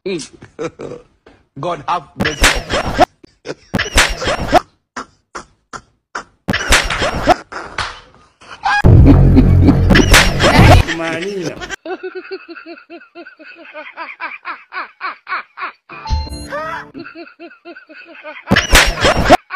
God have mercy upon us. มานี่แหละ